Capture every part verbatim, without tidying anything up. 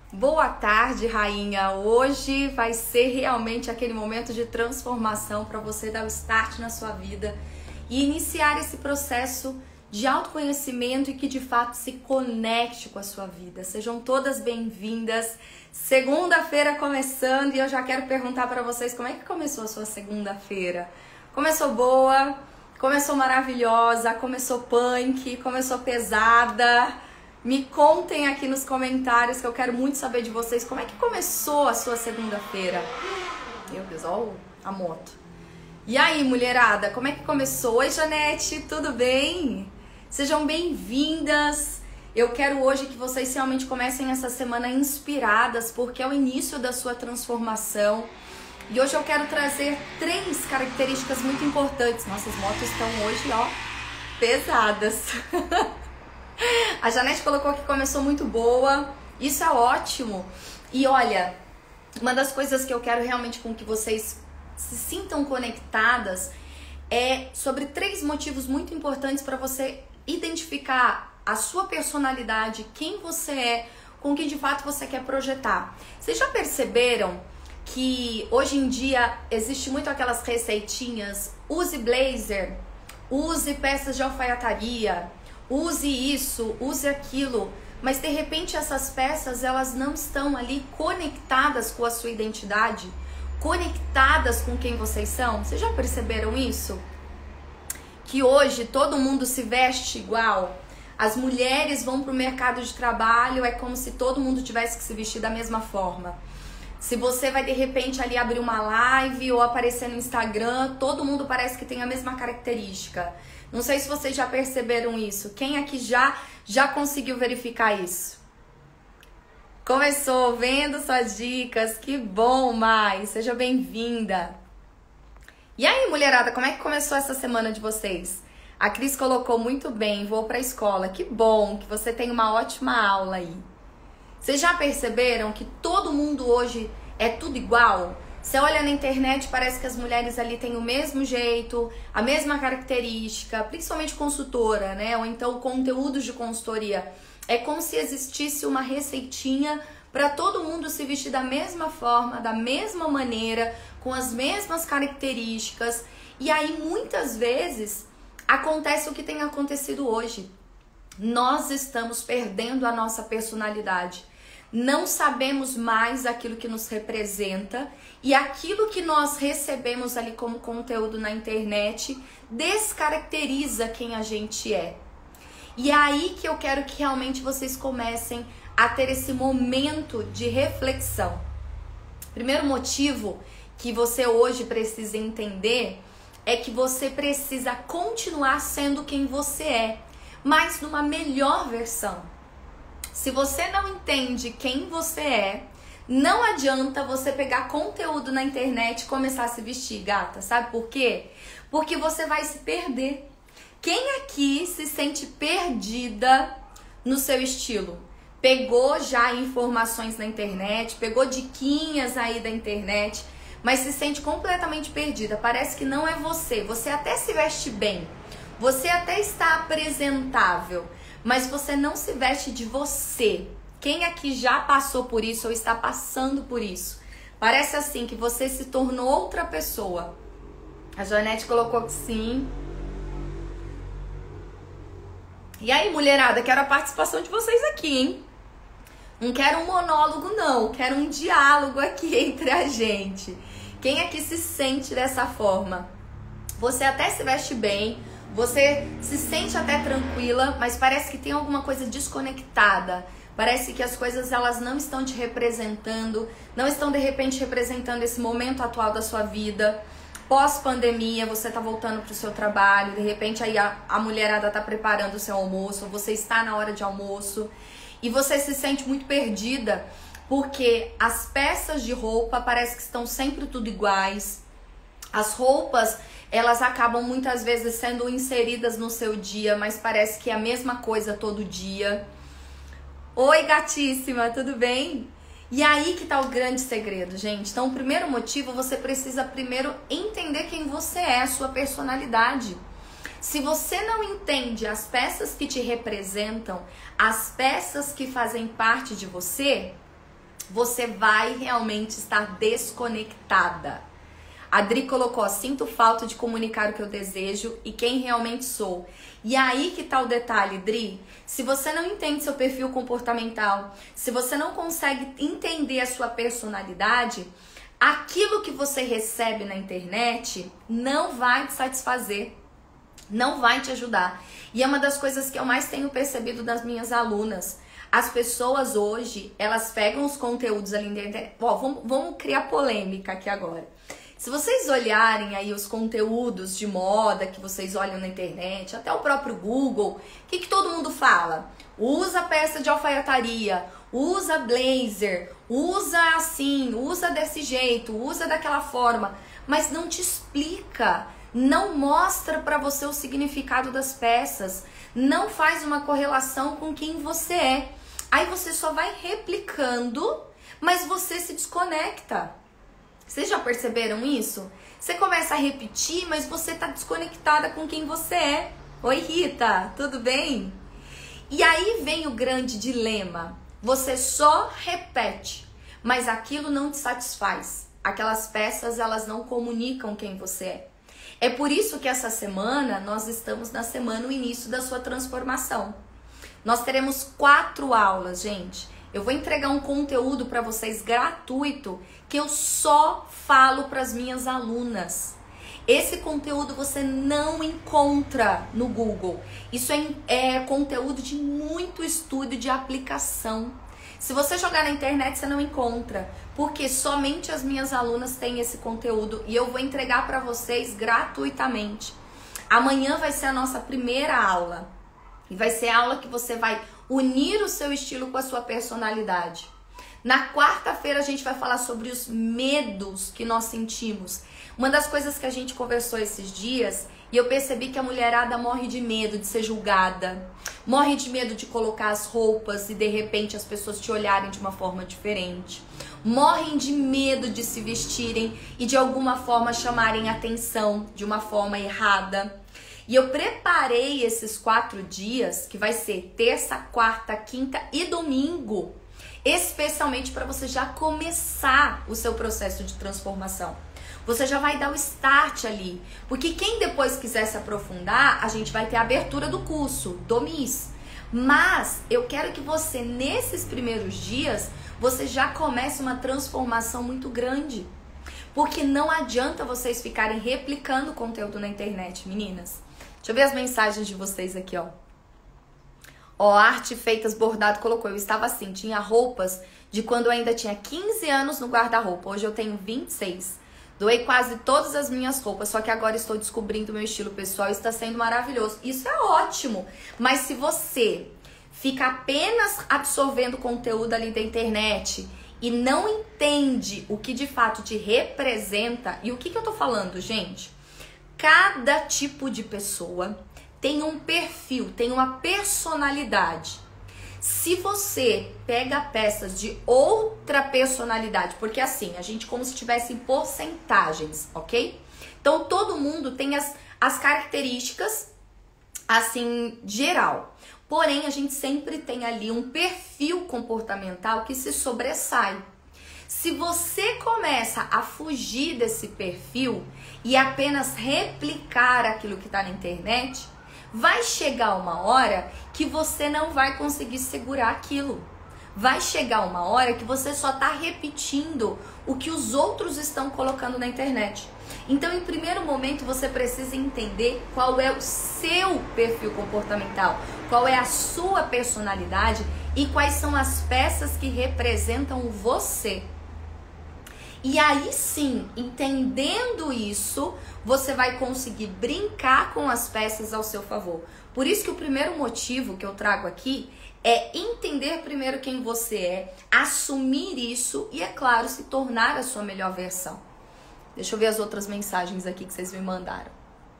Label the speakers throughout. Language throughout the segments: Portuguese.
Speaker 1: Boa tarde, rainha. Hoje vai ser realmente aquele momento de transformação para você dar o start na sua vida e iniciar esse processo de autoconhecimento e que de fato se conecte com a sua vida. Sejam todas bem-vindas. Segunda-feira começando e eu já quero perguntar para vocês como é que começou a sua segunda-feira. Começou boa? Começou maravilhosa? Começou punk? Começou pesada? Me contem aqui nos comentários que eu quero muito saber de vocês como é que começou a sua segunda-feira. Meu Deus, olha a moto. E aí, mulherada, como é que começou? Oi, Janete, tudo bem? Sejam bem-vindas. Eu quero hoje que vocês realmente comecem essa semana inspiradas, porque é o início da sua transformação. E hoje eu quero trazer três características muito importantes. Nossas motos estão hoje, ó, pesadas. A Janete colocou que começou muito boa. Isso é ótimo. E olha, uma das coisas que eu quero realmente com que vocês se sintam conectadas é sobre três motivos muito importantes para você identificar a sua personalidade, quem você é, com o que de fato você quer projetar. Vocês já perceberam que hoje em dia existe muito aquelas receitinhas? Use blazer, use peças de alfaiataria, use isso, use aquilo, mas de repente essas peças elas não estão ali conectadas com a sua identidade, conectadas com quem vocês são. Vocês já perceberam isso? Que hoje todo mundo se veste igual, as mulheres vão para o mercado de trabalho, é como se todo mundo tivesse que se vestir da mesma forma. Se você vai de repente ali abrir uma live ou aparecer no Instagram, todo mundo parece que tem a mesma característica. Não sei se vocês já perceberam isso. Quem aqui já, já conseguiu verificar isso? Começou vendo suas dicas, que bom, Mai, seja bem-vinda. E aí, mulherada, como é que começou essa semana de vocês? A Cris colocou muito bem, vou pra escola, que bom, que você tem uma ótima aula aí. Vocês já perceberam que todo mundo hoje é tudo igual? Você olha na internet, parece que as mulheres ali têm o mesmo jeito, a mesma característica, principalmente consultora, né? Ou então conteúdos de consultoria. É como se existisse uma receitinha para todo mundo se vestir da mesma forma, da mesma maneira, com as mesmas características. E aí, muitas vezes, acontece o que tem acontecido hoje. Nós estamos perdendo a nossa personalidade. Não sabemos mais aquilo que nos representa e aquilo que nós recebemos ali como conteúdo na internet descaracteriza quem a gente é. E é aí que eu quero que realmente vocês comecem a ter esse momento de reflexão. Primeiro motivo que você hoje precisa entender é que você precisa continuar sendo quem você é, mas numa melhor versão. Se você não entende quem você é, não adianta você pegar conteúdo na internet e começar a se vestir, gata. Sabe por quê? Porque você vai se perder. Quem aqui se sente perdida no seu estilo? Pegou já informações na internet, pegou diquinhas aí da internet, mas se sente completamente perdida. Parece que não é você. Você até se veste bem, você até está apresentável, mas você não se veste de você. Quem aqui já passou por isso ou está passando por isso? Parece assim que você se tornou outra pessoa. A Janete colocou que sim. E aí, mulherada, quero a participação de vocês aqui, hein? Não quero um monólogo, não. Quero um diálogo aqui entre a gente. Quem aqui se sente dessa forma? Você até se veste bem, você se sente até tranquila, mas parece que tem alguma coisa desconectada. Parece que as coisas elas não estão te representando, não estão de repente representando esse momento atual da sua vida. Pós-pandemia, você tá voltando pro seu trabalho, de repente aí a, a mulherada tá preparando o seu almoço, você está na hora de almoço e você se sente muito perdida porque as peças de roupa parece que estão sempre tudo iguais. As roupas, elas acabam muitas vezes sendo inseridas no seu dia, mas parece que é a mesma coisa todo dia. Oi, gatíssima, tudo bem? E aí que tá o grande segredo, gente. Então, o primeiro motivo, você precisa primeiro entender quem você é, a sua personalidade. Se você não entende as peças que te representam, as peças que fazem parte de você, você vai realmente estar desconectada. A Dri colocou, ó, sinto falta de comunicar o que eu desejo e quem realmente sou. E aí que tá o detalhe, Dri. Se você não entende seu perfil comportamental, se você não consegue entender a sua personalidade, aquilo que você recebe na internet não vai te satisfazer, não vai te ajudar. E é uma das coisas que eu mais tenho percebido das minhas alunas. As pessoas hoje, elas pegam os conteúdos ali na internet. Ó, vamos, vamos criar polêmica aqui agora. Se vocês olharem aí os conteúdos de moda que vocês olham na internet, até o próprio Google, o que, que todo mundo fala? Usa peça de alfaiataria, usa blazer, usa assim, usa desse jeito, usa daquela forma, mas não te explica, não mostra pra você o significado das peças, não faz uma correlação com quem você é. Aí você só vai replicando, mas você se desconecta. Vocês já perceberam isso? Você começa a repetir, mas você tá desconectada com quem você é. Oi, Rita, tudo bem? E aí vem o grande dilema. Você só repete, mas aquilo não te satisfaz. Aquelas peças, elas não comunicam quem você é. É por isso que essa semana, nós estamos na semana, o início da sua transformação. Nós teremos quatro aulas, gente. Eu vou entregar um conteúdo para vocês gratuito que eu só falo para as minhas alunas. Esse conteúdo você não encontra no Google. Isso é, é conteúdo de muito estudo e de aplicação. Se você jogar na internet, você não encontra, porque somente as minhas alunas têm esse conteúdo e eu vou entregar para vocês gratuitamente. Amanhã vai ser a nossa primeira aula e vai ser a aula que você vai unir o seu estilo com a sua personalidade. Na quarta-feira a gente vai falar sobre os medos que nós sentimos. Uma das coisas que a gente conversou esses dias, e eu percebi que a mulherada morre de medo de ser julgada, morre de medo de colocar as roupas e de repente as pessoas te olharem de uma forma diferente, morrem de medo de se vestirem e de alguma forma chamarem atenção de uma forma errada. E eu preparei esses quatro dias, que vai ser terça, quarta, quinta e domingo, especialmente para você já começar o seu processo de transformação. Você já vai dar o start ali, porque quem depois quiser se aprofundar, a gente vai ter a abertura do curso, do M I S. Mas eu quero que você, nesses primeiros dias, você já comece uma transformação muito grande. Porque não adianta vocês ficarem replicando conteúdo na internet, meninas. Deixa eu ver as mensagens de vocês aqui, ó. Ó, arte feitas bordado colocou. Eu estava assim, tinha roupas de quando eu ainda tinha quinze anos no guarda-roupa. Hoje eu tenho vinte e seis. Doei quase todas as minhas roupas, só que agora estou descobrindo o meu estilo pessoal e está sendo maravilhoso. Isso é ótimo. Mas se você fica apenas absorvendo conteúdo ali da internet e não entende o que de fato te representa, e o que, que eu tô falando, gente? Cada tipo de pessoa tem um perfil, tem uma personalidade. Se você pega peças de outra personalidade, porque assim, a gente como se tivesse em porcentagens, ok? Então todo mundo tem as, as características, assim, geral. Porém, a gente sempre tem ali um perfil comportamental que se sobressai. Se você começa a fugir desse perfil e apenas replicar aquilo que está na internet, vai chegar uma hora que você não vai conseguir segurar aquilo. Vai chegar uma hora que você só está repetindo o que os outros estão colocando na internet. Então, em primeiro momento, você precisa entender qual é o seu perfil comportamental, qual é a sua personalidade e quais são as peças que representam você. E aí sim, entendendo isso, você vai conseguir brincar com as peças ao seu favor. Por isso que o primeiro motivo que eu trago aqui é entender primeiro quem você é, assumir isso e, é claro, se tornar a sua melhor versão. Deixa eu ver as outras mensagens aqui que vocês me mandaram.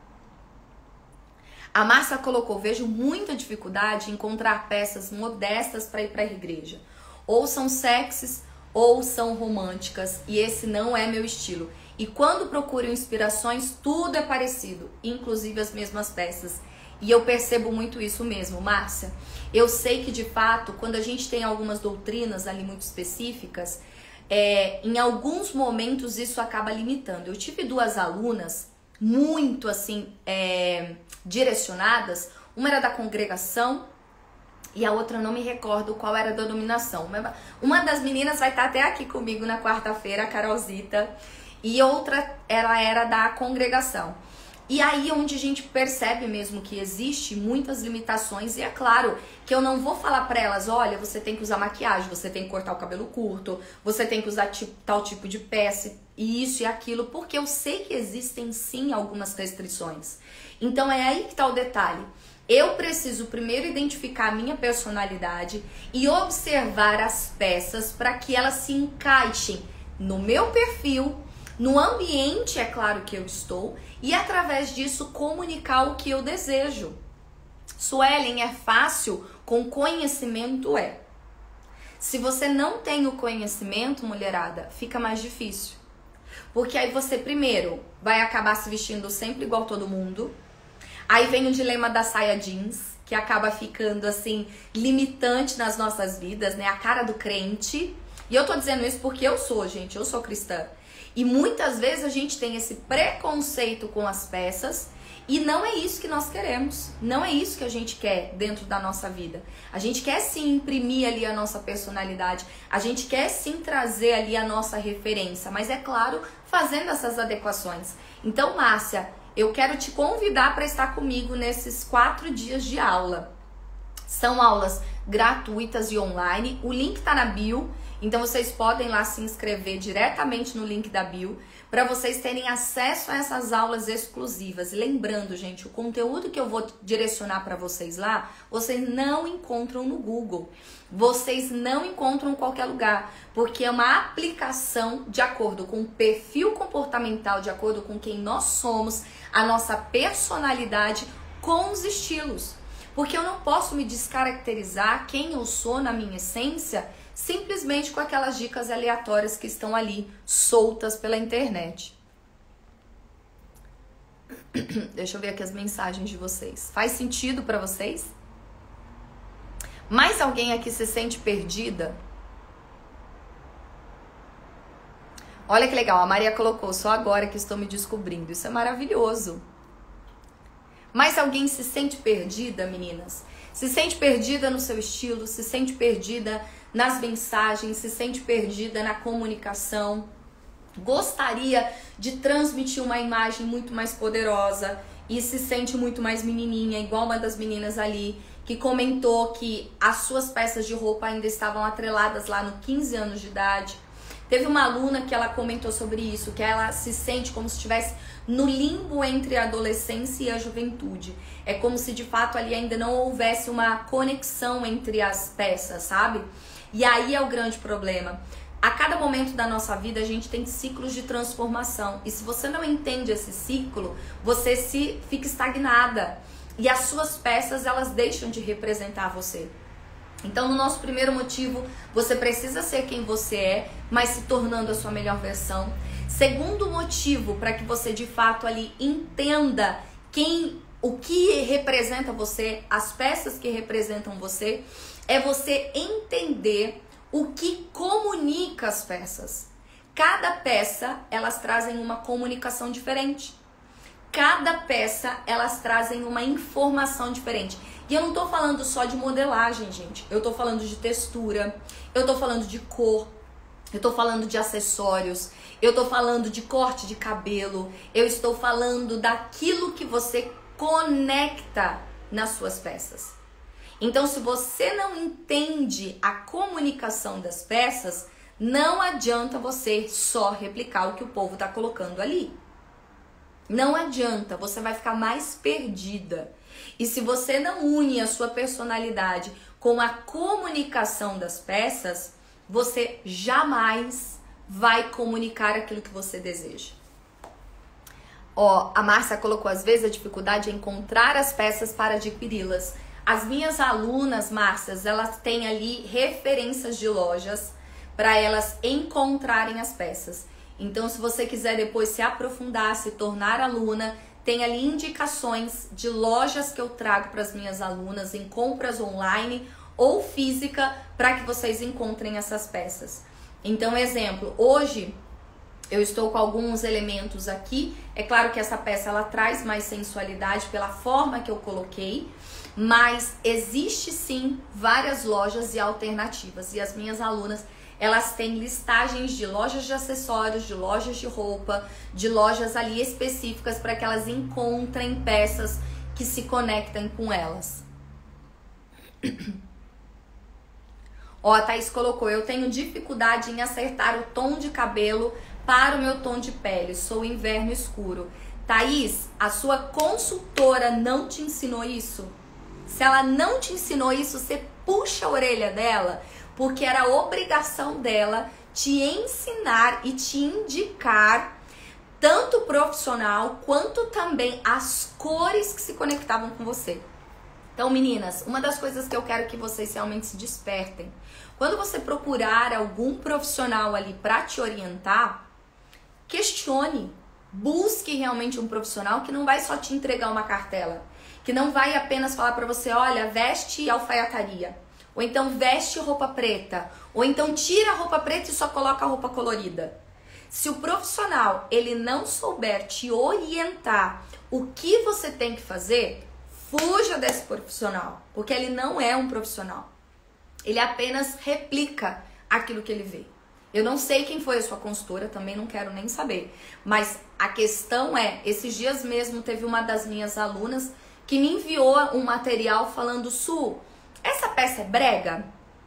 Speaker 1: A Márcia colocou, vejo muita dificuldade em encontrar peças modestas para ir para a igreja. Ou são sexys ou são românticas e esse não é meu estilo. E quando procuro inspirações, tudo é parecido, inclusive as mesmas peças. E eu percebo muito isso mesmo, Márcia. Eu sei que, de fato, quando a gente tem algumas doutrinas ali muito específicas, é, em alguns momentos isso acaba limitando. Eu tive duas alunas muito, assim, é, direcionadas. Uma era da congregação e a outra eu não me recordo qual era a denominação. Uma das meninas vai estar até aqui comigo na quarta-feira, a Carolzita, e outra ela era da congregação. E aí onde a gente percebe mesmo que existe muitas limitações, e é claro que eu não vou falar pra elas, olha, você tem que usar maquiagem, você tem que cortar o cabelo curto, você tem que usar tipo, tal tipo de peça, e isso e aquilo, porque eu sei que existem sim algumas restrições. Então é aí que tá o detalhe. Eu preciso primeiro identificar a minha personalidade e observar as peças para que elas se encaixem no meu perfil, no ambiente, é claro, que eu estou, e através disso comunicar o que eu desejo. Suelen, é fácil? Com conhecimento é. Se você não tem o conhecimento, mulherada, fica mais difícil. Porque aí você primeiro vai acabar se vestindo sempre igual todo mundo. Aí vem o dilema da saia jeans, que acaba ficando assim, limitante nas nossas vidas, né? A cara do crente. E eu tô dizendo isso porque eu sou, gente, eu sou cristã. E muitas vezes a gente tem esse preconceito com as peças e não é isso que nós queremos. Não é isso que a gente quer dentro da nossa vida. A gente quer sim imprimir ali a nossa personalidade. A gente quer sim trazer ali a nossa referência. Mas é claro, fazendo essas adequações. Então, Márcia, eu quero te convidar para estar comigo nesses quatro dias de aula. São aulas gratuitas e online. O link tá na bio. Então vocês podem lá se inscrever diretamente no link da bio para vocês terem acesso a essas aulas exclusivas. E lembrando, gente, o conteúdo que eu vou direcionar para vocês lá, vocês não encontram no Google. Vocês não encontram em qualquer lugar, porque é uma aplicação de acordo com o perfil comportamental, de acordo com quem nós somos, a nossa personalidade com os estilos. Porque eu não posso me descaracterizar quem eu sou na minha essência simplesmente com aquelas dicas aleatórias que estão ali soltas pela internet. Deixa eu ver aqui as mensagens de vocês. Faz sentido para vocês? Mais alguém aqui se sente perdida? Olha que legal, a Maria colocou, só agora que estou me descobrindo. Isso é maravilhoso. Mais alguém se sente perdida, meninas? Se sente perdida no seu estilo, se sente perdida nas mensagens, se sente perdida na comunicação, gostaria de transmitir uma imagem muito mais poderosa e se sente muito mais menininha, igual uma das meninas ali que comentou que as suas peças de roupa ainda estavam atreladas lá no quinze anos de idade. Teve uma aluna que ela comentou sobre isso, que ela se sente como se estivesse no limbo entre a adolescência e a juventude. É como se de fato ali ainda não houvesse uma conexão entre as peças, sabe? E aí é o grande problema. A cada momento da nossa vida a gente tem ciclos de transformação. E se você não entende esse ciclo, você se fica estagnada. E as suas peças, elas deixam de representar você. Então, no nosso primeiro motivo, você precisa ser quem você é, mas se tornando a sua melhor versão. Segundo motivo, para que você de fato ali entenda quem, o que representa você, as peças que representam você, é você entender o que comunica as peças. Cada peça, elas trazem uma comunicação diferente. Cada peça, elas trazem uma informação diferente. E eu não tô falando só de modelagem, gente. Eu tô falando de textura, eu tô falando de cor, eu tô falando de acessórios, eu tô falando de corte de cabelo, eu estou falando daquilo que você conecta nas suas peças. Então, se você não entende a comunicação das peças, não adianta você só replicar o que o povo tá colocando ali. Não adianta, você vai ficar mais perdida. E se você não une a sua personalidade com a comunicação das peças, você jamais vai comunicar aquilo que você deseja. Ó, a Márcia colocou, às vezes, a dificuldade é encontrar as peças para adquiri-las. As minhas alunas, Márcias, elas têm ali referências de lojas para elas encontrarem as peças. Então, se você quiser depois se aprofundar, se tornar aluna, tem ali indicações de lojas que eu trago para as minhas alunas em compras online ou física para que vocês encontrem essas peças. Então, exemplo, hoje eu estou com alguns elementos aqui. É claro que essa peça ela traz mais sensualidade pela forma que eu coloquei, mas existe sim várias lojas e alternativas. E as minhas alunas, elas têm listagens de lojas de acessórios, de lojas de roupa, de lojas ali específicas para que elas encontrem peças que se conectem com elas. Ó, a Thaís colocou, eu tenho dificuldade em acertar o tom de cabelo para o meu tom de pele, sou inverno escuro. Thaís, a sua consultora não te ensinou isso? Se ela não te ensinou isso, você puxa a orelha dela, porque era obrigação dela te ensinar e te indicar tanto o profissional quanto também as cores que se conectavam com você. Então, meninas, uma das coisas que eu quero que vocês realmente se despertem, quando você procurar algum profissional ali para te orientar, questione, busque realmente um profissional que não vai só te entregar uma cartela, que não vai apenas falar para você, olha, veste alfaiataria, ou então veste roupa preta, ou então tira a roupa preta e só coloca a roupa colorida. Se o profissional ele não souber te orientar o que você tem que fazer, fuja desse profissional, porque ele não é um profissional. Ele apenas replica aquilo que ele vê. Eu não sei quem foi a sua consultora, também não quero nem saber. Mas a questão é, esses dias mesmo teve uma das minhas alunas que me enviou um material falando, Su, essa peça é brega?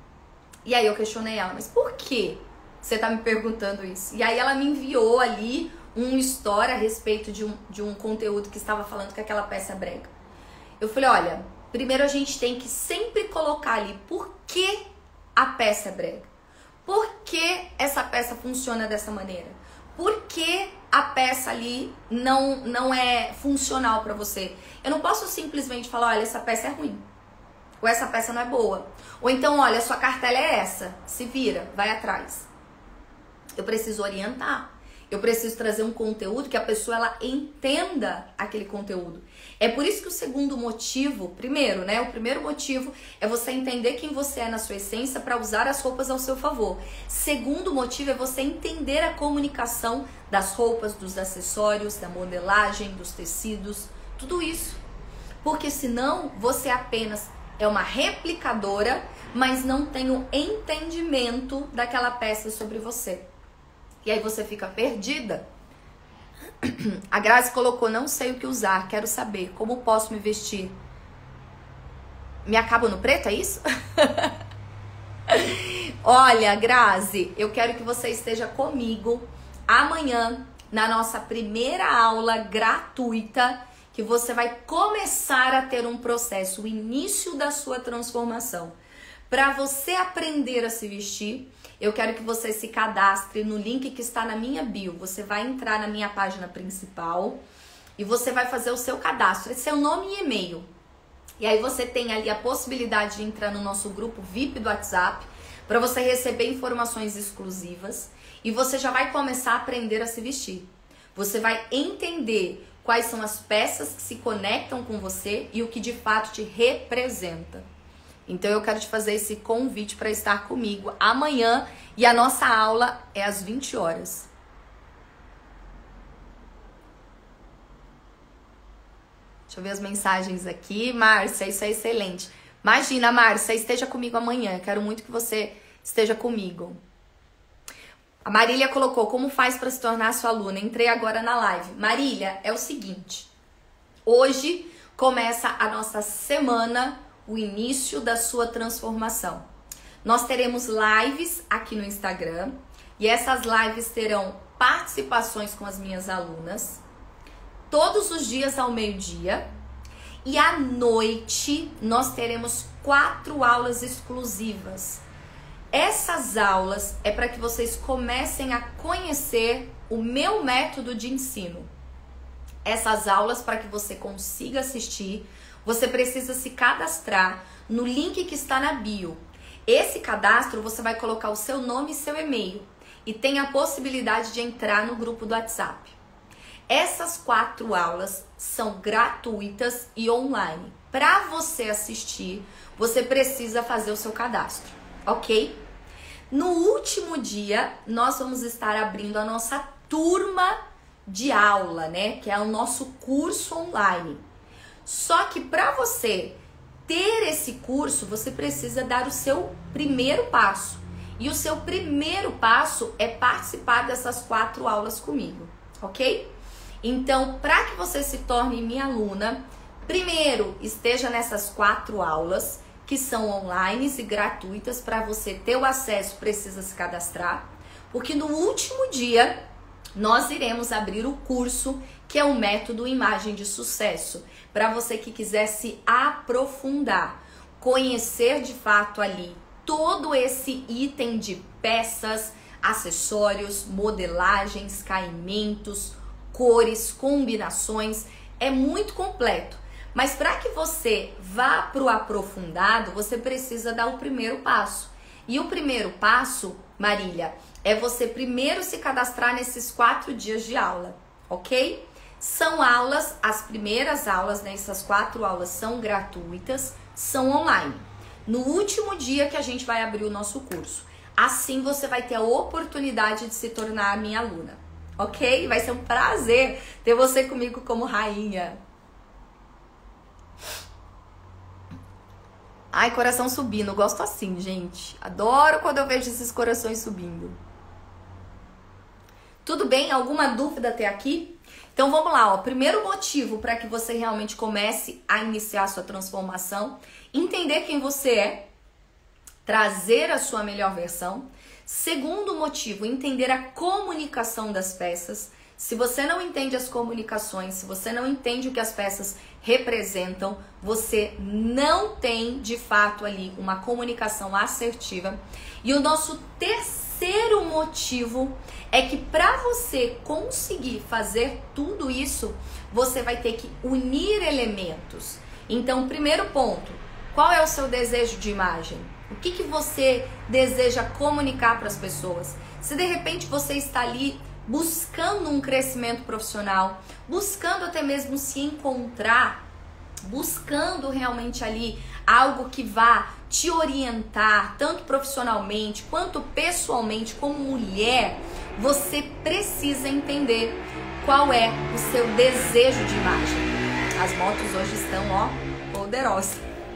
Speaker 1: E aí eu questionei ela, mas por que você tá me perguntando isso? E aí ela me enviou ali um story a respeito de um, de um conteúdo que estava falando que aquela peça é brega. Eu falei, olha, primeiro a gente tem que sempre colocar ali por que a peça é brega. Por que essa peça funciona dessa maneira? Por que a peça ali não, não é funcional para você? Eu não posso simplesmente falar, olha, essa peça é ruim. Ou essa peça não é boa. Ou então, olha, sua cartela é essa. Se vira, vai atrás. Eu preciso orientar. Eu preciso trazer um conteúdo que a pessoa ela entenda aquele conteúdo. É por isso que o segundo motivo, primeiro, né? O primeiro motivo é você entender quem você é na sua essência para usar as roupas ao seu favor. Segundo motivo é você entender a comunicação das roupas, dos acessórios, da modelagem, dos tecidos, tudo isso. Porque senão você apenas é uma replicadora, mas não tem o entendimento daquela peça sobre você. E aí você fica perdida. A Grazi colocou, não sei o que usar, quero saber como posso me vestir. Me acabo no preto, é isso? Olha, Grazi, eu quero que você esteja comigo amanhã na nossa primeira aula gratuita, que você vai começar a ter um processo, o início da sua transformação. Para você aprender a se vestir, eu quero que você se cadastre no link que está na minha bio. Você vai entrar na minha página principal e você vai fazer o seu cadastro, esse é seu nome e e-mail. E aí você tem ali a possibilidade de entrar no nosso grupo V I P do WhatsApp para você receber informações exclusivas e você já vai começar a aprender a se vestir. Você vai entender quais são as peças que se conectam com você e o que de fato te representa. Então eu quero te fazer esse convite para estar comigo amanhã e a nossa aula é às vinte horas. Deixa eu ver as mensagens aqui. Márcia, isso é excelente. Imagina, Márcia, esteja comigo amanhã. Quero muito que você esteja comigo. A Marília colocou, como faz para se tornar sua aluna? Entrei agora na live. Marília, é o seguinte. Hoje começa a nossa semana, o início da sua transformação. Nós teremos lives aqui no Instagram e essas lives terão participações com as minhas alunas todos os dias ao meio-dia e à noite nós teremos quatro aulas exclusivas. Essas aulas é para que vocês comecem a conhecer o meu método de ensino. Essas aulas, para que você consiga assistir, você precisa se cadastrar no link que está na bio. Esse cadastro você vai colocar o seu nome e seu e-mail e tem a possibilidade de entrar no grupo do WhatsApp. Essas quatro aulas são gratuitas e online. Para você assistir, você precisa fazer o seu cadastro, ok? No último dia, nós vamos estar abrindo a nossa turma de aula, né? Que é o nosso curso online. Só que para você ter esse curso, você precisa dar o seu primeiro passo. E o seu primeiro passo é participar dessas quatro aulas comigo, ok? Então, para que você se torne minha aluna, primeiro esteja nessas quatro aulas, que são online e gratuitas. Para você ter o acesso, precisa se cadastrar. Porque no último dia, nós iremos abrir o curso, que é o método Imagem de Sucesso. Para você que quiser se aprofundar, conhecer de fato ali todo esse item de peças, acessórios, modelagens, caimentos, cores, combinações, é muito completo. Mas para que você vá para o aprofundado, você precisa dar o primeiro passo. E o primeiro passo, Marília, é você primeiro se cadastrar nesses quatro dias de aula, ok? São aulas, as primeiras aulas, né, essas quatro aulas são gratuitas, são online. No último dia que a gente vai abrir o nosso curso. Assim você vai ter a oportunidade de se tornar a minha aluna, ok? Vai ser um prazer ter você comigo como rainha. Ai, coração subindo, gosto assim, gente. Adoro quando eu vejo esses corações subindo. Tudo bem? Alguma dúvida até aqui? Então vamos lá, ó. Primeiro motivo para que você realmente comece a iniciar a sua transformação, entender quem você é, trazer a sua melhor versão. Segundo motivo, entender a comunicação das peças. Se você não entende as comunicações, se você não entende o que as peças representam, você não tem de fato ali uma comunicação assertiva. E o nosso terceiro motivo é que para você conseguir fazer tudo isso, você vai ter que unir elementos. Então, primeiro ponto, qual é o seu desejo de imagem? O que, que você deseja comunicar para as pessoas? Se de repente você está ali buscando um crescimento profissional, buscando até mesmo se encontrar, buscando realmente ali algo que vá te orientar, tanto profissionalmente quanto pessoalmente, como mulher, você precisa entender qual é o seu desejo de imagem. As motos hoje estão, ó, poderosas.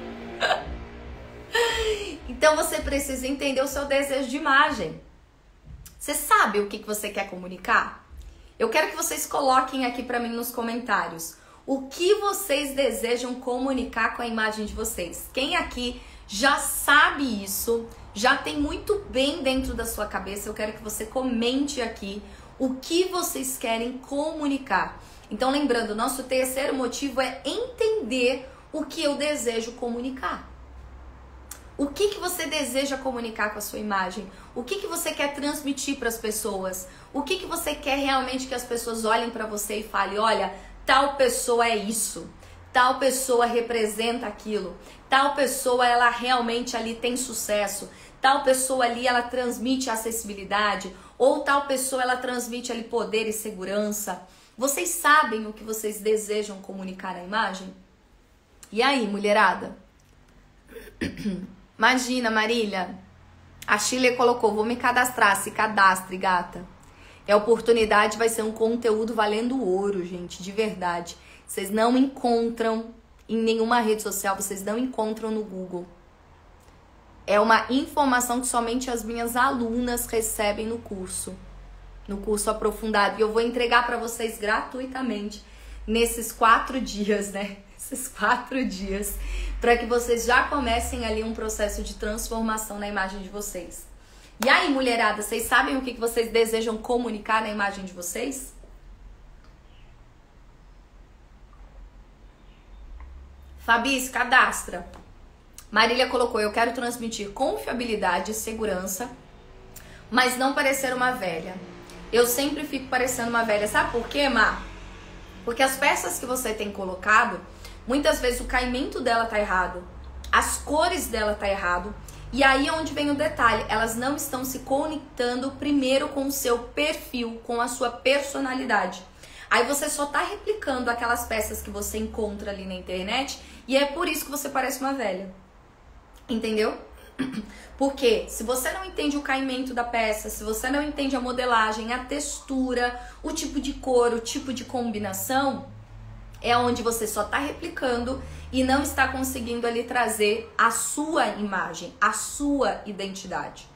Speaker 1: Então você precisa entender o seu desejo de imagem. Você sabe o que você quer comunicar? Eu quero que vocês coloquem aqui para mim nos comentários o que vocês desejam comunicar com a imagem de vocês. Quem aqui já sabe isso, já tem muito bem dentro da sua cabeça, eu quero que você comente aqui o que vocês querem comunicar. Então, lembrando, nosso terceiro motivo é entender o que eu desejo comunicar. O que, que você deseja comunicar com a sua imagem? O que, que você quer transmitir para as pessoas? O que, que você quer realmente que as pessoas olhem para você e falem, olha, tal pessoa é isso, tal pessoa representa aquilo, tal pessoa ela realmente ali tem sucesso, tal pessoa ali ela transmite acessibilidade, ou tal pessoa ela transmite ali poder e segurança. Vocês sabem o que vocês desejam comunicar na imagem? E aí, mulherada? Imagina, Marília, a Chile colocou, vou me cadastrar, se cadastre, gata. É oportunidade, vai ser um conteúdo valendo ouro, gente, de verdade. Vocês não encontram em nenhuma rede social, vocês não encontram no Google. É uma informação que somente as minhas alunas recebem no curso, no curso aprofundado. E eu vou entregar para vocês gratuitamente nesses quatro dias, né? Esses quatro dias, para que vocês já comecem ali um processo de transformação na imagem de vocês. E aí, mulherada, vocês sabem o que vocês desejam comunicar na imagem de vocês? Fabi, se cadastra. Marília colocou, eu quero transmitir confiabilidade e segurança, mas não parecer uma velha. Eu sempre fico parecendo uma velha. Sabe por quê, Má? Porque as peças que você tem colocado, muitas vezes o caimento dela tá errado, as cores dela tá errado, e aí é onde vem o detalhe, elas não estão se conectando primeiro com o seu perfil, com a sua personalidade. Aí você só tá replicando aquelas peças que você encontra ali na internet e é por isso que você parece uma velha. Entendeu? Porque se você não entende o caimento da peça, se você não entende a modelagem, a textura, o tipo de cor, o tipo de combinação, é onde você só tá replicando e não está conseguindo ali trazer a sua imagem, a sua identidade.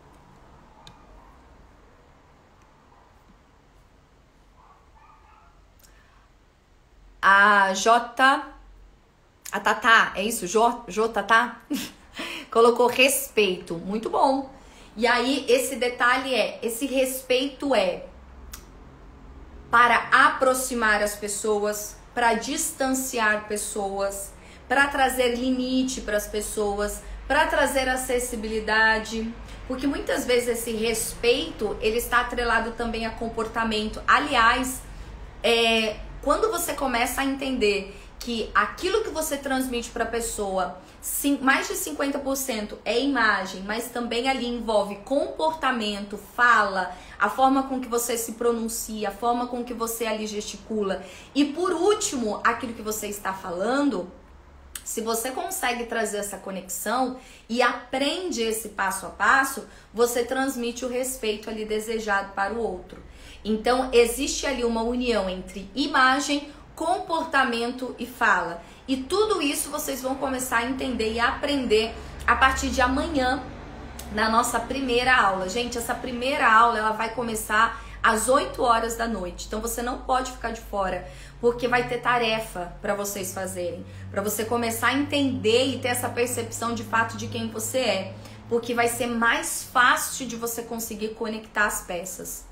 Speaker 1: A J... A Tatá, é isso? J, J Tatá? Colocou respeito. Muito bom. E aí, esse detalhe é... Esse respeito é para aproximar as pessoas, para distanciar pessoas, para trazer limite para as pessoas, para trazer acessibilidade. Porque muitas vezes esse respeito, ele está atrelado também a comportamento. Aliás, é... quando você começa a entender que aquilo que você transmite para a pessoa, mais de cinquenta por cento é imagem, mas também ali envolve comportamento, fala, a forma com que você se pronuncia, a forma com que você ali gesticula. E por último, aquilo que você está falando, se você consegue trazer essa conexão e aprende esse passo a passo, você transmite o respeito ali desejado para o outro. Então, existe ali uma união entre imagem, comportamento e fala. E tudo isso vocês vão começar a entender e a aprender a partir de amanhã, na nossa primeira aula. Gente, essa primeira aula, ela vai começar às oito horas da noite. Então, você não pode ficar de fora, porque vai ter tarefa para vocês fazerem. Para você começar a entender e ter essa percepção de fato de quem você é. Porque vai ser mais fácil de você conseguir conectar as peças.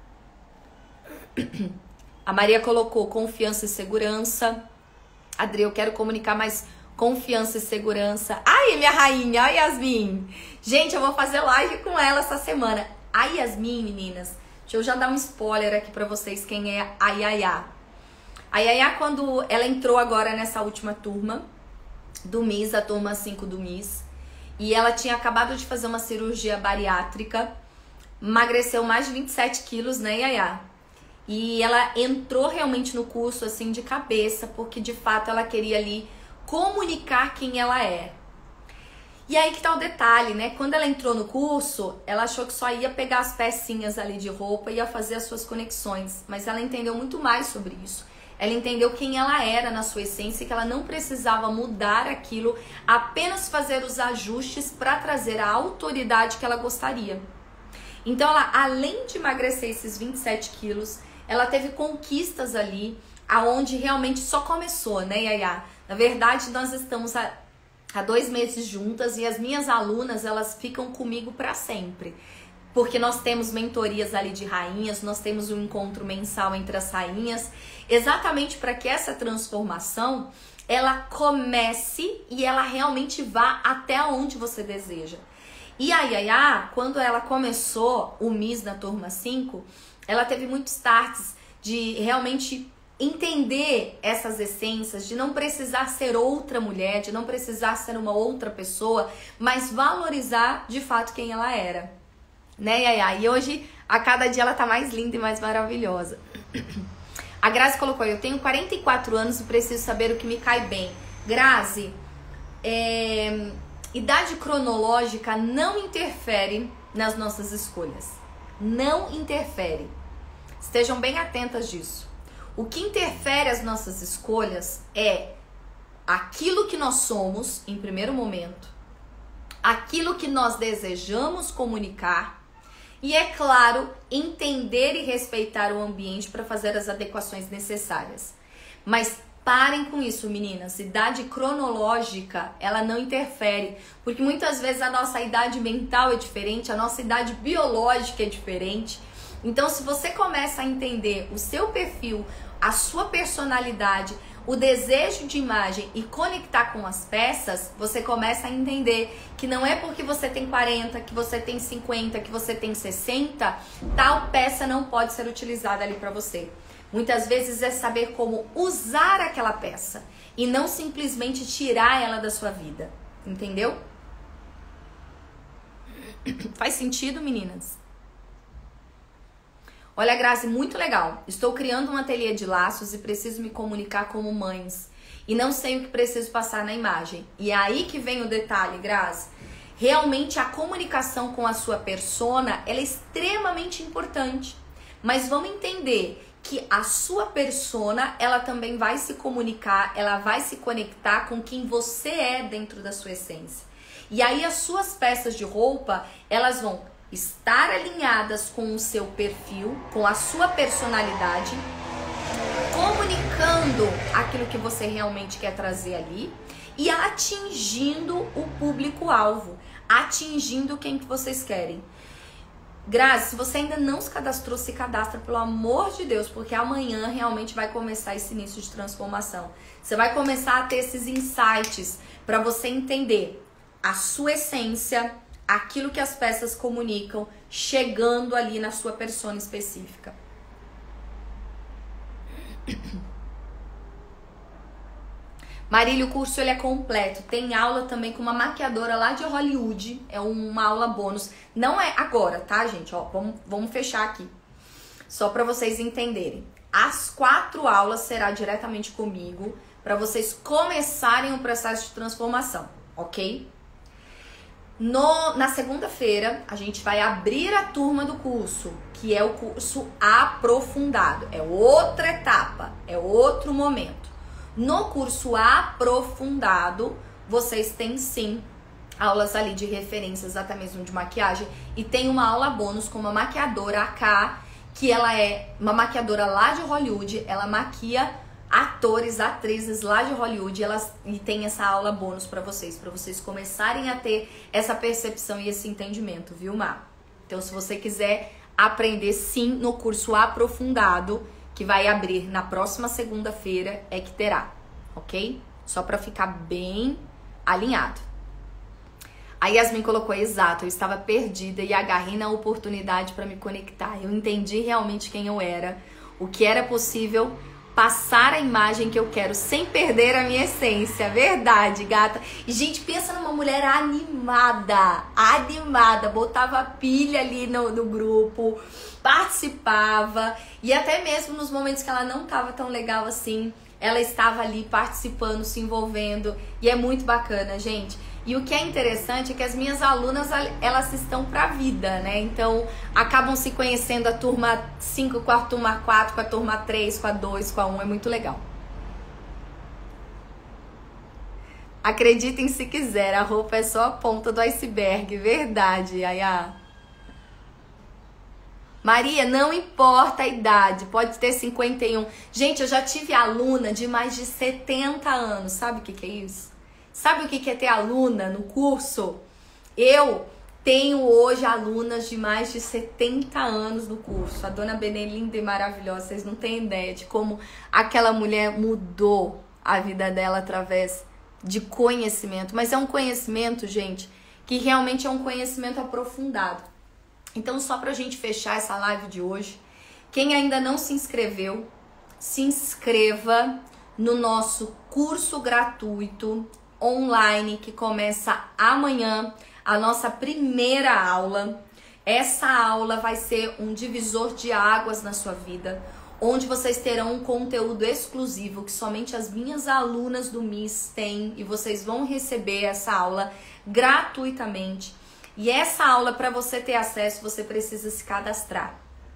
Speaker 1: A Maria colocou confiança e segurança. Adri, eu quero comunicar mais confiança e segurança. Ai, minha rainha, a Yasmin. Gente, eu vou fazer live com ela essa semana. A Yasmin, meninas, deixa eu já dar um spoiler aqui pra vocês quem é a Yaya. A Yaya, quando ela entrou agora nessa última turma do M I S, a turma cinco do M I S, e ela tinha acabado de fazer uma cirurgia bariátrica, emagreceu mais de vinte e sete quilos, né, Yaya? E ela entrou realmente no curso assim de cabeça, porque de fato ela queria ali comunicar quem ela é. E aí que tá o detalhe, né? Quando ela entrou no curso, ela achou que só ia pegar as pecinhas ali de roupa e ia fazer as suas conexões. Mas ela entendeu muito mais sobre isso. Ela entendeu quem ela era na sua essência e que ela não precisava mudar aquilo, apenas fazer os ajustes para trazer a autoridade que ela gostaria. Então ela, além de emagrecer esses vinte e sete quilos, ela teve conquistas ali, aonde realmente só começou, né, Yaya? Na verdade, nós estamos há, há dois meses juntas e as minhas alunas, elas ficam comigo para sempre. Porque nós temos mentorias ali de rainhas, nós temos um encontro mensal entre as rainhas, exatamente para que essa transformação, ela comece e ela realmente vá até onde você deseja. E a Yaya, quando ela começou o M I S na turma cinco, ela teve muitos starts de realmente entender essas essências, de não precisar ser outra mulher, de não precisar ser uma outra pessoa, mas valorizar de fato quem ela era. Né, Yaya? E hoje, a cada dia ela tá mais linda e mais maravilhosa. A Grazi colocou, eu tenho quarenta e quatro anos e preciso saber o que me cai bem. Grazi, é... idade cronológica não interfere nas nossas escolhas. Não interfere. Estejam bem atentas disso. O que interfere as nossas escolhas é aquilo que nós somos, em primeiro momento, aquilo que nós desejamos comunicar e, é claro, entender e respeitar o ambiente para fazer as adequações necessárias. Mas parem com isso, meninas. Idade cronológica, ela não interfere, porque muitas vezes a nossa idade mental é diferente, a nossa idade biológica é diferente. Então, se você começa a entender o seu perfil, a sua personalidade, o desejo de imagem e conectar com as peças, você começa a entender que não é porque você tem quarenta, que você tem cinquenta, que você tem sessenta, tal peça não pode ser utilizada ali para você. Muitas vezes é saber como usar aquela peça e não simplesmente tirar ela da sua vida. Entendeu? Faz sentido, meninas? Olha, Grazi, muito legal. Estou criando um ateliê de laços e preciso me comunicar como mães. E não sei o que preciso passar na imagem. E é aí que vem o detalhe, Grazi. Realmente a comunicação com a sua persona, ela é extremamente importante. Mas vamos entender que a sua persona, ela também vai se comunicar, ela vai se conectar com quem você é dentro da sua essência. E aí as suas peças de roupa, elas vão estar alinhadas com o seu perfil, com a sua personalidade, comunicando aquilo que você realmente quer trazer ali e atingindo o público-alvo, atingindo quem que vocês querem. Grazi, se você ainda não se cadastrou, se cadastra, pelo amor de Deus, porque amanhã realmente vai começar esse início de transformação. Você vai começar a ter esses insights para você entender a sua essência, aquilo que as peças comunicam, chegando ali na sua persona específica. Marília, o curso ele é completo. Tem aula também com uma maquiadora lá de Hollywood. É uma aula bônus. Não é agora, tá, gente? Ó, vamos, vamos fechar aqui. Só para vocês entenderem. As quatro aulas será diretamente comigo para vocês começarem o processo de transformação, ok? No, na segunda-feira, a gente vai abrir a turma do curso, que é o curso aprofundado. É outra etapa, é outro momento. No curso aprofundado, vocês têm sim aulas ali de referências, até mesmo de maquiagem. E tem uma aula bônus com uma maquiadora, a K, que ela é uma maquiadora lá de Hollywood. Ela maquia atores, atrizes lá de Hollywood. Elas, e tem essa aula bônus pra vocês, pra vocês começarem a ter essa percepção e esse entendimento, viu, Má? Então, se você quiser aprender sim no curso aprofundado, que vai abrir na próxima segunda-feira, é que terá, ok? Só pra ficar bem alinhado. A Yasmin colocou, exato, eu estava perdida e agarrei na oportunidade para me conectar. Eu entendi realmente quem eu era, o que era possível, passar a imagem que eu quero sem perder a minha essência. Verdade, gata. E, gente, pensa numa mulher animada, animada, botava pilha ali no, no grupo, participava, e até mesmo nos momentos que ela não tava tão legal assim, ela estava ali participando, se envolvendo, e é muito bacana, gente. E o que é interessante é que as minhas alunas, elas estão pra vida, né? Então, acabam se conhecendo a turma cinco com a turma quatro, com a turma três, com a dois, com a um, é muito legal. Acreditem se quiser, a roupa é só a ponta do iceberg, verdade, Ayá. Maria, não importa a idade, pode ter cinquenta e um. Gente, eu já tive aluna de mais de setenta anos, sabe o que que é isso? Sabe o que é ter aluna no curso? Eu tenho hoje alunas de mais de setenta anos no curso. A dona Benê, linda e maravilhosa, vocês não têm ideia de como aquela mulher mudou a vida dela através de conhecimento. Mas é um conhecimento, gente, que realmente é um conhecimento aprofundado. Então, só pra gente fechar essa live de hoje, quem ainda não se inscreveu, se inscreva no nosso curso gratuito online que começa amanhã, a nossa primeira aula. Essa aula vai ser um divisor de águas na sua vida, onde vocês terão um conteúdo exclusivo que somente as minhas alunas do M I S têm, e vocês vão receber essa aula gratuitamente. E essa aula, para você ter acesso, você precisa se cadastrar.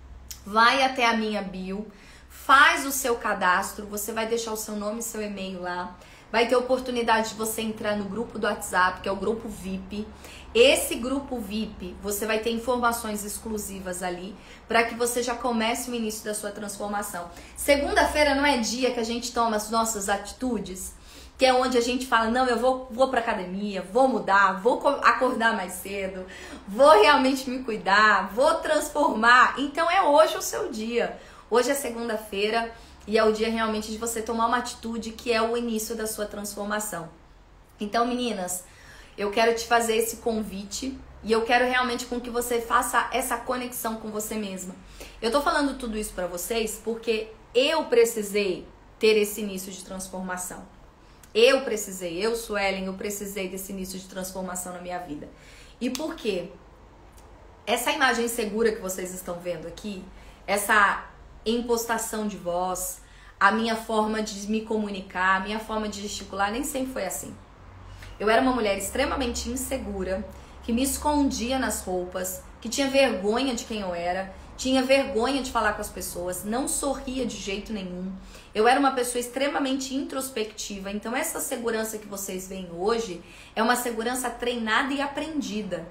Speaker 1: Vai até a minha bio, faz o seu cadastro, você vai deixar o seu nome e seu e-mail lá. Vai ter oportunidade de você entrar no grupo do WhatsApp, que é o grupo V I P. Esse grupo V I P, você vai ter informações exclusivas ali, para que você já comece o início da sua transformação. Segunda-feira não é dia que a gente toma as nossas atitudes, que é onde a gente fala, não, eu vou, vou pra academia, vou mudar, vou acordar mais cedo, vou realmente me cuidar, vou transformar. Então é hoje o seu dia. Hoje é segunda-feira e é o dia realmente de você tomar uma atitude que é o início da sua transformação. Então, meninas, eu quero te fazer esse convite e eu quero realmente com que você faça essa conexão com você mesma. Eu tô falando tudo isso pra vocês porque eu precisei ter esse início de transformação. Eu precisei, eu, Suelen, eu precisei desse início de transformação na minha vida. E por quê? Essa imagem segura que vocês estão vendo aqui essa impostação de voz, a minha forma de me comunicar, a minha forma de gesticular, nem sempre foi assim. Eu era uma mulher extremamente insegura, que me escondia nas roupas, que tinha vergonha de quem eu era, tinha vergonha de falar com as pessoas, não sorria de jeito nenhum. Eu era uma pessoa extremamente introspectiva, então essa segurança que vocês veem hoje é uma segurança treinada e aprendida.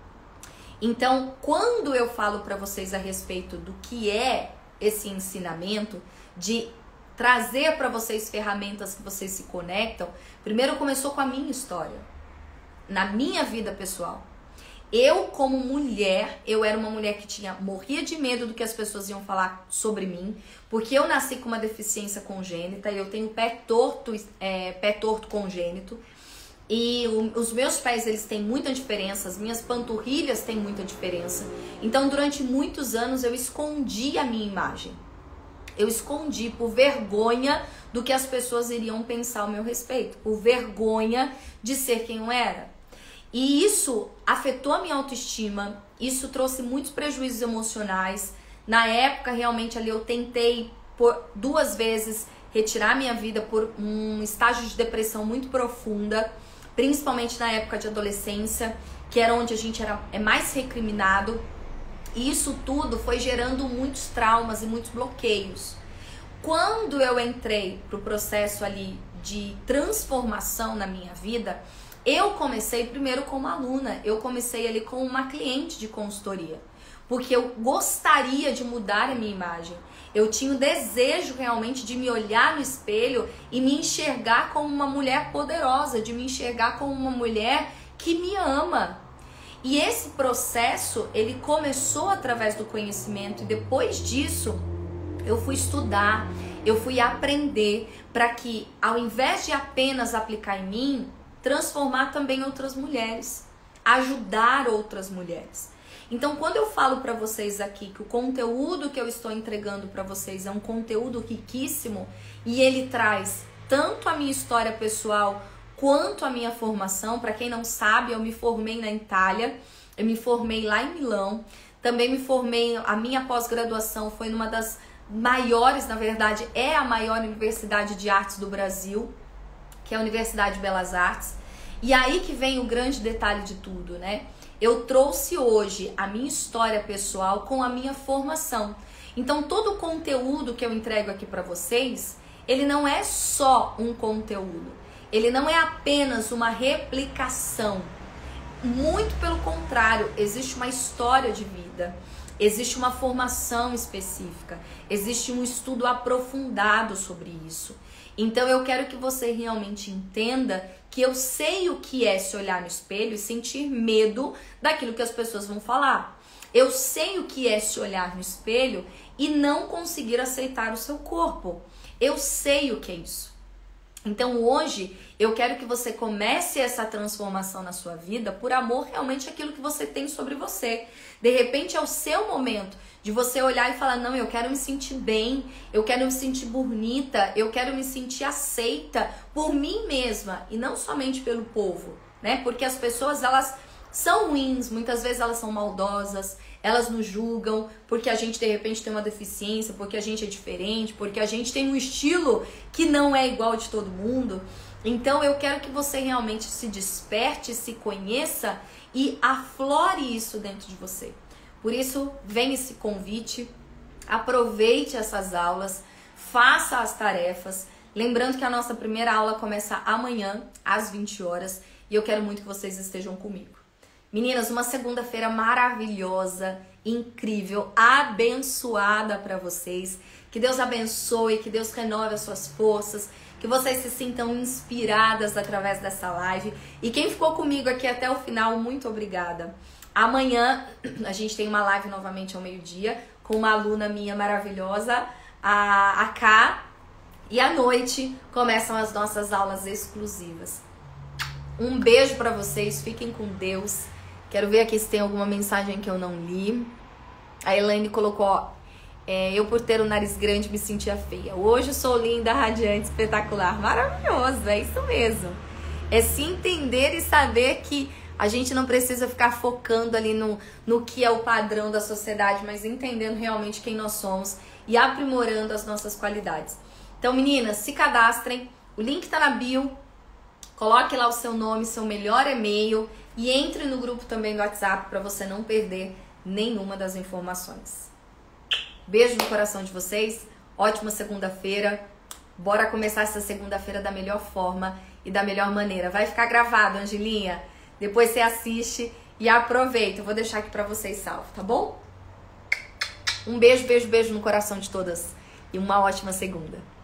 Speaker 1: Então, quando eu falo para vocês a respeito do que é esse ensinamento, de trazer para vocês ferramentas que vocês se conectam, primeiro começou com a minha história, na minha vida pessoal. Eu, como mulher, eu era uma mulher que tinha, morria de medo do que as pessoas iam falar sobre mim, porque eu nasci com uma deficiência congênita, eu tenho pé torto, é, pé torto congênito, e o, os meus pés, eles têm muita diferença, as minhas panturrilhas têm muita diferença. Então, durante muitos anos, eu escondi a minha imagem. Eu escondi por vergonha do que as pessoas iriam pensar ao meu respeito, por vergonha de ser quem eu era. E isso afetou a minha autoestima, isso trouxe muitos prejuízos emocionais. Na época, realmente, ali eu tentei por duas vezes retirar minha vida por um estágio de depressão muito profunda, principalmente na época de adolescência, que era onde a gente era, é mais recriminado. E isso tudo foi gerando muitos traumas e muitos bloqueios. Quando eu entrei pro processo ali de transformação na minha vida, eu comecei primeiro como aluna, eu comecei ali como uma cliente de consultoria, porque eu gostaria de mudar a minha imagem. Eu tinha o desejo realmente de me olhar no espelho e me enxergar como uma mulher poderosa, de me enxergar como uma mulher que me ama. E esse processo, ele começou através do conhecimento, e depois disso eu fui estudar, eu fui aprender para que, ao invés de apenas aplicar em mim, transformar também outras mulheres, ajudar outras mulheres. Então, quando eu falo para vocês aqui que o conteúdo que eu estou entregando para vocês é um conteúdo riquíssimo, e ele traz tanto a minha história pessoal quanto a minha formação. Para quem não sabe, eu me formei na Itália, eu me formei lá em Milão, também me formei, a minha pós-graduação foi numa das maiores, na verdade, é a maior universidade de artes do Brasil, que é a Universidade de Belas Artes. E aí que vem o grande detalhe de tudo, né? Eu trouxe hoje a minha história pessoal com a minha formação. Então, todo o conteúdo que eu entrego aqui para vocês, ele não é só um conteúdo. Ele não é apenas uma replicação. Muito pelo contrário, existe uma história de vida, existe uma formação específica, existe um estudo aprofundado sobre isso. Então eu quero que você realmente entenda que eu sei o que é se olhar no espelho e sentir medo daquilo que as pessoas vão falar. Eu sei o que é se olhar no espelho e não conseguir aceitar o seu corpo. Eu sei o que é isso. Então hoje eu quero que você comece essa transformação na sua vida por amor realmente àquilo que você tem sobre você. De repente é o seu momento de você olhar e falar, não, eu quero me sentir bem, eu quero me sentir bonita, eu quero me sentir aceita por mim mesma e não somente pelo povo, né? Porque as pessoas, elas são ruins, muitas vezes elas são maldosas, elas nos julgam porque a gente de repente tem uma deficiência, porque a gente é diferente, porque a gente tem um estilo que não é igual de todo mundo. Então eu quero que você realmente se desperte, se conheça e aflore isso dentro de você. Por isso, vem esse convite, aproveite essas aulas, faça as tarefas. Lembrando que a nossa primeira aula começa amanhã, às vinte horas, e eu quero muito que vocês estejam comigo. Meninas, uma segunda-feira maravilhosa, incrível, abençoada para vocês. Que Deus abençoe, que Deus renove as suas forças, que vocês se sintam inspiradas através dessa live. E quem ficou comigo aqui até o final, muito obrigada. Amanhã a gente tem uma live novamente ao meio-dia com uma aluna minha maravilhosa, a, a Ká. E à noite começam as nossas aulas exclusivas. Um beijo para vocês, fiquem com Deus. Quero ver aqui se tem alguma mensagem que eu não li. A Elaine colocou, ó, é, eu por ter o nariz grande me sentia feia. Hoje sou linda, radiante, espetacular. Maravilhoso, é isso mesmo. É se entender e saber que A gente não precisa ficar focando ali no, no que é o padrão da sociedade, mas entendendo realmente quem nós somos e aprimorando as nossas qualidades. Então, meninas, se cadastrem. O link tá na bio. Coloque lá o seu nome, seu melhor e-mail e entre no grupo também do WhatsApp para você não perder nenhuma das informações. Beijo no coração de vocês. Ótima segunda-feira. Bora começar essa segunda-feira da melhor forma e da melhor maneira. Vai ficar gravado, Angelinha. Depois você assiste e aproveita. Eu vou deixar aqui pra vocês salvo, tá bom? Um beijo, beijo, beijo no coração de todas. E uma ótima segunda.